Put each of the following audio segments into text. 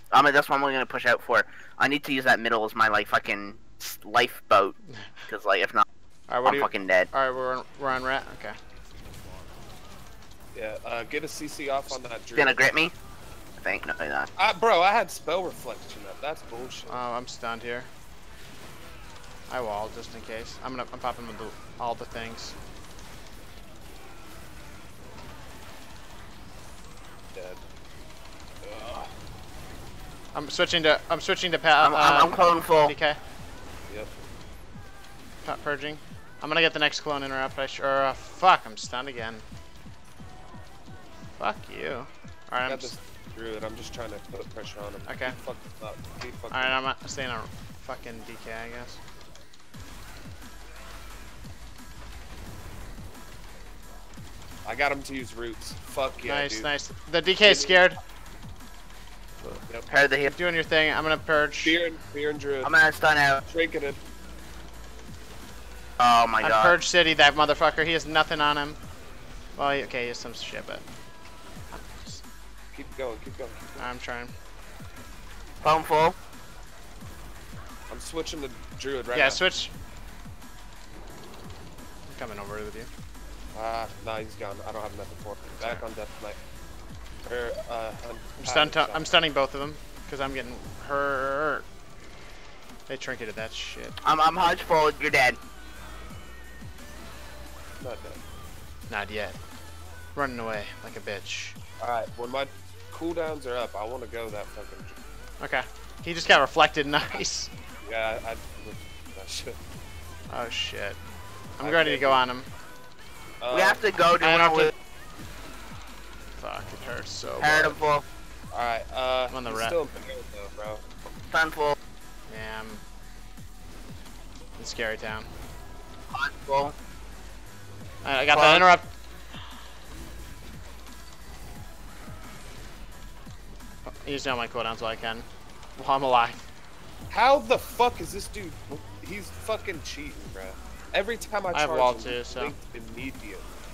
That's what I'm only gonna push out for. I need to use that middle as my like fucking lifeboat, because like if not, Alright, I'm fucking dead. Alright, we're on rat. Okay. Yeah, get a CC off on that druid. Gonna grip me? I think. No, not. Bro, I had spell reflection up. That's bullshit. Oh, I'm stunned here. I wall just in case. I'm popping with all the things. Dead. I'm switching to I'm clone full. DK. Yep. Purging. I'm gonna get the next clone interrupt. Fuck, I'm stunned again. Fuck you. Alright, I'm this druid. I'm just trying to put pressure on him. Okay. Alright, I'm staying on fucking DK, I guess. I got him to use roots. Fuck yeah, Nice, dude. nice. The DK is scared. Yep. Pair the heal. Doing your thing. I'm gonna purge. Fear and druid. I'm gonna stun out. Trinketed. Oh my god. Purge City, that motherfucker. He has nothing on him. Well, okay, he has some shit, but. Keep going. I'm trying. Clone full. I'm switching the druid right yeah, now. switch. I'm coming over with you. Nah, he's gone. I don't have nothing for him. Back on Death Knight. I'm stunning both of them because I'm getting hurt. They trinketed that shit. I'm hodge full. You're dead. Not dead. Not yet. Running away like a bitch. Alright, when my cooldowns are up, I want to go that fucking. Okay. He just got reflected. Nice. Yeah, I that shit. Oh shit. I'm ready to go on him. We have to go to Fuck, it hurts so bad. Full. Alright, I'm on the rat. Still in the game though, bro. Stun full. Yeah, I'm in Scary Town. Hodge full. I got that interrupt. Using all my cooldowns while I can. While I'm alive. How the fuck is this dude? He's fucking cheating, bro. Every time I have charge wall him, too, so. linked immediate.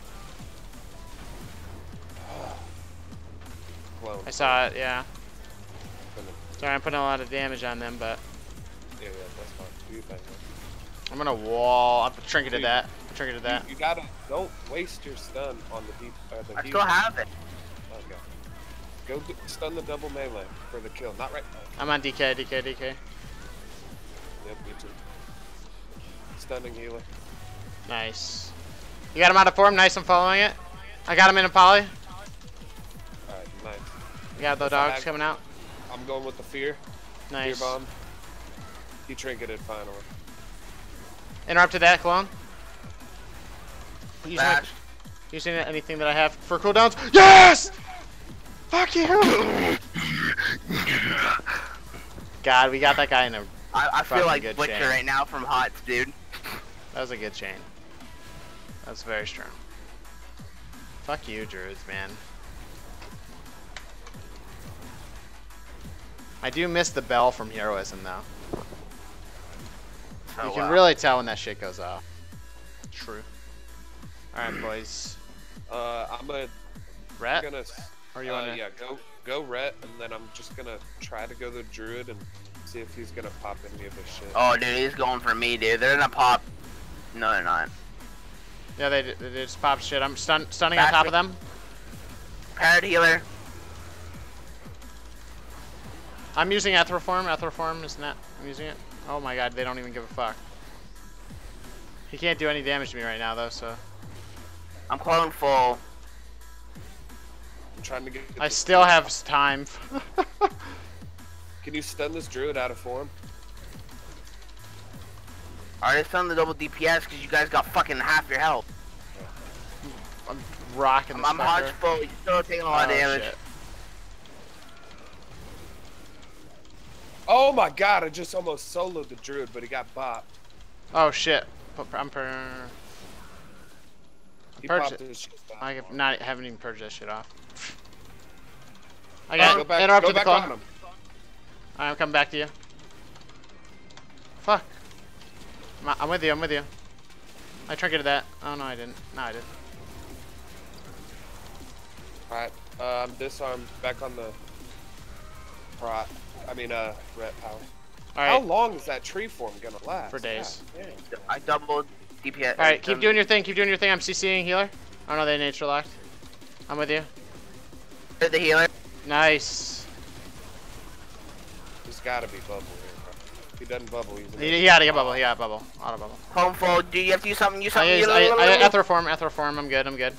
I saw it, yeah. Sorry, I'm putting a lot of damage on them, but. Yeah, that's fine. Do your thing, man. I'm gonna wall. I've trinketed that. You gotta, don't waste your stun on the deep. I still have it. Okay. Go stun the double melee for the kill. Not right now. I'm on DK. Yep, me too. Stunning healer. Nice. You got him out of form. Nice, I'm following it. I got him in a poly. Alright, nice. You got the dogs coming out. I'm going with the fear. Nice. Fear bomb. He trinketed finally. Interrupted that clone. Using anything that I have for cooldowns. Yes! Fuck you! God, we got that guy in a. I feel like good Butcher chain. right now from HOTS, dude. That was a good chain. That's very strong. Fuck you, druids, man. I do miss the bell from heroism, though. Oh, you can really tell when that shit goes off. True. Alright, boys. I'm gonna. Ret? Gonna, or you wanna? Yeah, go Ret, and then I'm just gonna try to go the druid and see if he's gonna pop any of this shit. Oh, dude, he's going for me, dude. They're gonna pop. No, they're not. Yeah, they just popped shit. I'm stunning on top of them. Parrot healer. I'm using Aetherform. Aetherform is not. I'm using it. Oh my god, they don't even give a fuck. He can't do any damage to me right now, though, so. I'm clone full. I'm trying to get. I still have time. Can you stun this druid out of form? Alright, stun the double DPS because you guys got fucking half your health. I'm rocking this I'm hodge fucker. full. You're still taking a lot of damage. Shit. Oh my god, I just almost soloed the druid, but he got bopped. Oh shit. I'm He purged popped it. his shit back. I haven't even purged that shit off. I Go got back interrupted the on clone. him. I'm coming back to you. Fuck. I'm with you. I'm with you. I triggered that. Oh no, I didn't. No, I did. Alright, I'm disarmed. Back on the. prot. I mean, ret power. All How right, long is that tree form gonna last? for days. God dang. I doubled DPS. All right, keep doing your thing. Keep doing your thing. I'm CCing healer. Oh no, they nature locked. I'm with you. The healer. Nice. There's gotta be bubble here, bro. If he doesn't bubble, he's He got to get bubble. He got bubble. Auto bubble. Home fold. Do you have to use something? Use I something. use Aetherform. Aetherform. I'm good. I'm good.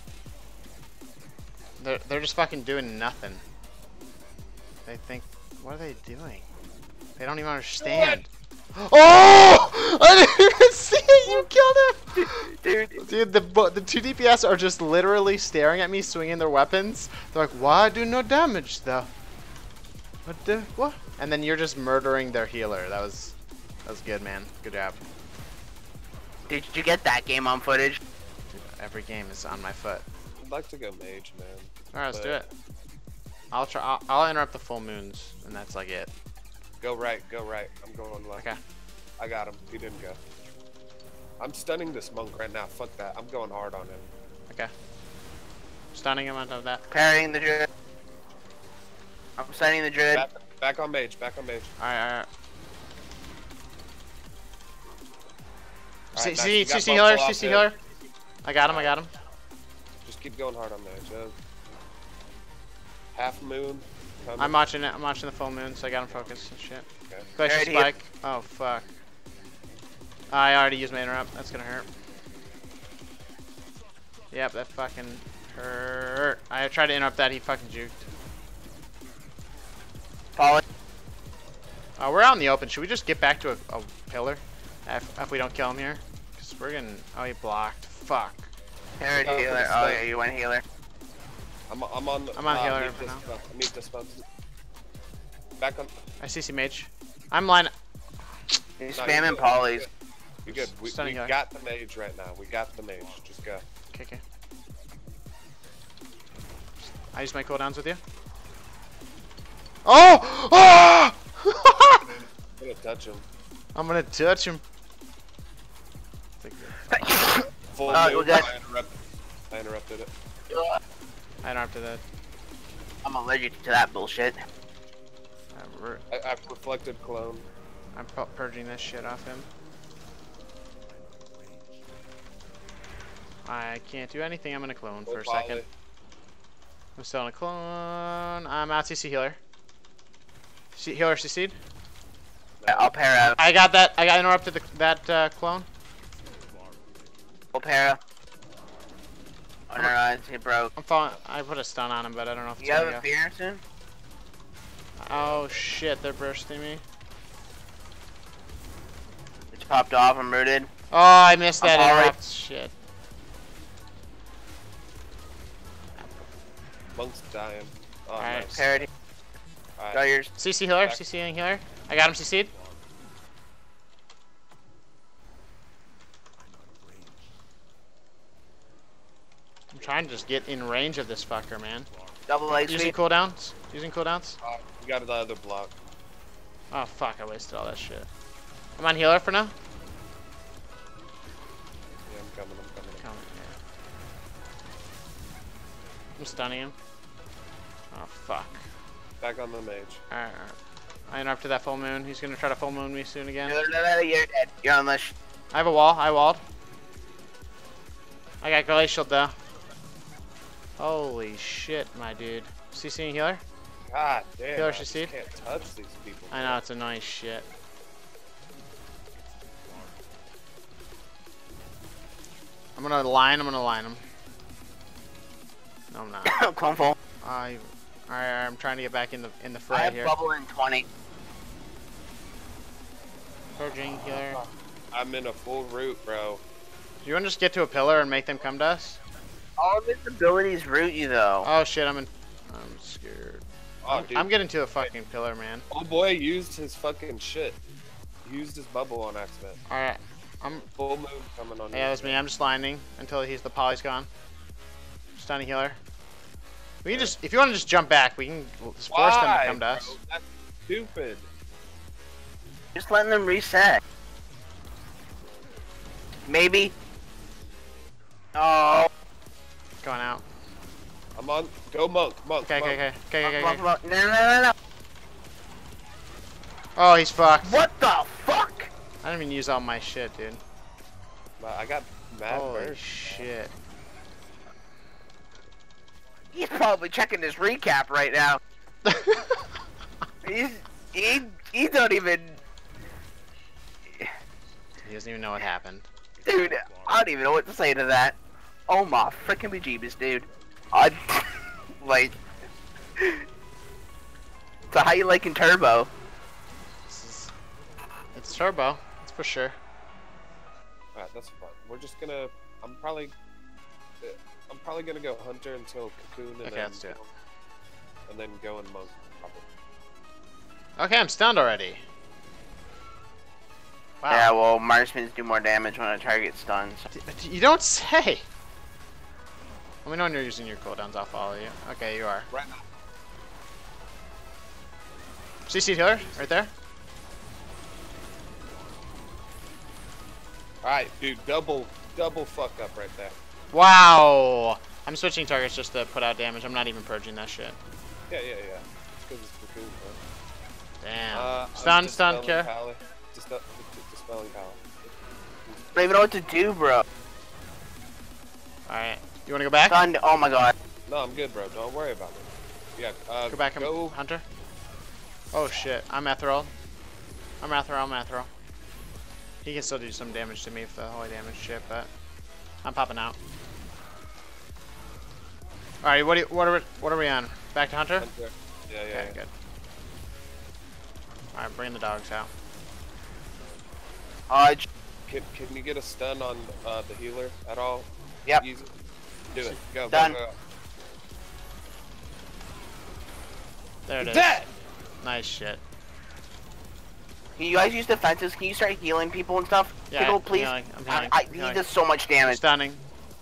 They're just fucking doing nothing. They think, what are they doing? They don't even understand. Oh! I didn't even see it. You killed him, dude. The 2 DPS are just literally staring at me, swinging their weapons. They're like, "Why do no damage though? What the what?" And then you're just murdering their healer. That was good, man. Good job. Did you get that game on footage? Dude, every game is on my foot. I'd like to go mage, man. All right, let's do But- it. I'll try. I'll interrupt the full moons, and that's like it. Go right, go right. I'm going left. Okay. I got him. He didn't go. I'm stunning this monk right now. Fuck that. I'm going hard on him. Okay. Stunning him on top of that. Parrying the druid. I'm sending the druid. Back on mage. Back on mage. Alright, alright. Alright, nice. CC You got healer, bubble off CC him. healer. I got him, I got him. Just keep going hard on mage. Half moon. coming. I'm watching it. I'm watching the full moon, so I got him focused and shit. Okay. Glacier Alright, here. spike. Oh fuck. I already used my interrupt. That's gonna hurt. Yep, that fucking hurt. I tried to interrupt that. He fucking juked. Follow. We're out in the open. Should we just get back to a pillar if we don't kill him here? Cause we're getting. Oh, he blocked. Fuck. Parried Oh, healer. it's Oh the- yeah, you went healer. I'm on. I'm on healer I need for this now. spell. I need this spell. Back on. I CC mage. I'm line. He's No, spamming you're good. polys. You're good. We Stunning healer. got the mage right now. We got the mage. Just go. Okay, okay. I use my cooldowns with you. Oh! Oh! I'm gonna touch him. I'm gonna touch him. Full Well, moon. that- I interrupted it. I interrupted that. I'm allergic to that bullshit. I've reflected clone. I'm purging this shit off him. I can't do anything. I'm gonna clone for a second. I'm still in a clone. I'm out CC healer. Healer CC'd. I'll pair out. I got that. I got interrupted that clone. I'll pair out. Oh no, no, he broke. I'm falling. I put a stun on him, but I don't know if it's You have gonna a go. fear soon? Oh shit! They're bursting me. It's popped off. I'm rooted. Oh, I missed that I'm alright. interrupt. Shit. Monk's dying. Oh, Alright. nice. Parried. Alright. Got yours. CC healer. Back. CCing healer. I got him CC'd. I'm trying to just get in range of this fucker, man. Double leg Using sweep. cooldowns. Using cooldowns. We got the other block. Oh fuck! I wasted all that shit. I'm on healer for now. Yeah, I'm coming. Come here. I'm stunning him. Oh fuck. Back on the mage. Alright, alright. I interrupted that full moon. He's gonna try to full moon me soon again. No, you're dead. You're on leash. I have a wall. I walled. I got glacial though. Holy shit, my dude. CCing healer? God damn. Healer I should just see. can't touch these people. I know, it's annoying shit. I'm gonna line him. No, I'm not. Clone full. Alright, I'm trying to get back in the I fray have here. bubble in 20. Purging healer. I'm in a full route, bro. Do you want to just get to a pillar and make them come to us? All of his abilities root you though. Oh shit, I'm scared. Oh, dude. I'm getting to a fucking pillar, man. Oh boy used his fucking shit. He used his bubble on accident. Alright, I'm. Full moon coming on. Yeah, you. that's me. I'm just lining until the poly's gone. Stunning healer. We can just, if you want to just jump back, we can just force them to come to bro? us. That's stupid. Just letting them reset. Maybe. Oh. Going out. I'm on. Go monk. Okay. Come on. No. Oh, he's fucked. What the fuck? I didn't even use all my shit, dude. I got mad Holy burst. shit. He's probably checking his recap right now. He don't even. He doesn't even know what happened. Dude, I don't even know what to say to that. Oh my freaking bejeebus, dude. I like. So how you liking Turbo? It's turbo, that's for sure. Alright, that's fine. We're just gonna. I'm probably gonna go Hunter until Cocoon, and Okay, then let's do it. and then go in Monk. Probably. Okay, I'm stunned already. Wow. Yeah, well, marksmans do more damage when a target's stunned. So. You don't say. Let me know when you're using your cooldowns. I'll follow you. Okay, you are. Right. CC healer, right there. Alright, dude, double fuck up right there. Wow. I'm switching targets just to put out damage. I'm not even purging that shit. Yeah. It's because it's Cocoon, bro. Damn. I'm Stun, dispelling care. Pally. Dispelling Pally. I don't even know what to do, bro. Alright. You wanna go back? Stunned. Oh my god. No, I'm good, bro. Don't worry about it. Yeah, Go back, go. Hunter. Oh shit, I'm Ethereal. I'm Ethereal. He can still do some damage to me with the holy damage shit, but I'm popping out. Alright, what are we on? Back to Hunter? Hunter. Yeah. Okay, good. Alright, bring the dogs out. Can you get a stun on the healer at all? Yep. Easy. Do it. Go. Done. Go. There it is. Dead! Nice shit. Can you guys use defenses? Can you start healing people and stuff? Yeah, People, please. I'm healing. He does so much damage. Stunning.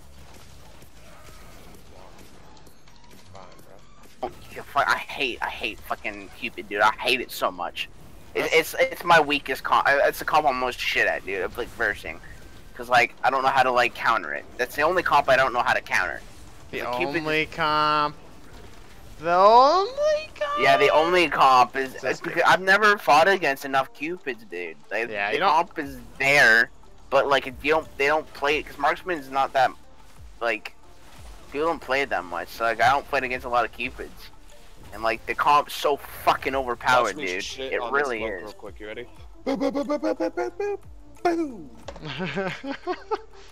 Fine, bro. I hate fucking Cupid, dude. I hate it so much. It's my weakest comp. It's the comp I'm most shit at, dude. Of like versing, cause like I don't know how to like counter it. That's the only comp I don't know how to counter. The Like, Cupid only comp. The only comp. Yeah, the only comp is That's because I've never fought against enough Cupids, dude. Like, Yeah, the you don't- comp is there, but like if you don't, they don't play it because marksman is not that like people don't play it that much. So like I don't play it against a lot of Cupids, and like the comp's so fucking overpowered, Watch me dude. shit It on really this book is. Real quick, you ready? Boom, boom, boom, boom, boom, boom, boom, boom.